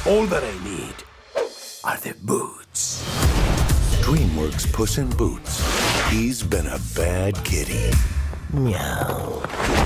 All that I need are the boots. DreamWorks Puss in Boots. He's been a bad kitty. Meow.